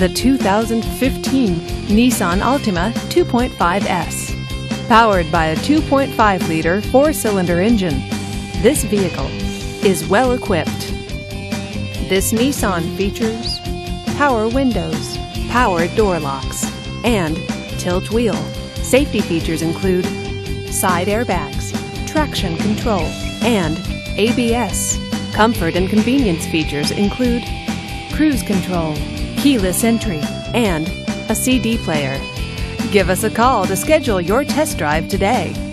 the 2015 Nissan Altima 2.5S. Powered by a 2.5-liter four-cylinder engine, this vehicle is well equipped. This Nissan features power windows, power door locks, and tilt wheel. Safety features include side airbags, traction control, and ABS. Comfort and convenience features include cruise control, keyless entry, and a CD player. Give us a call to schedule your test drive today.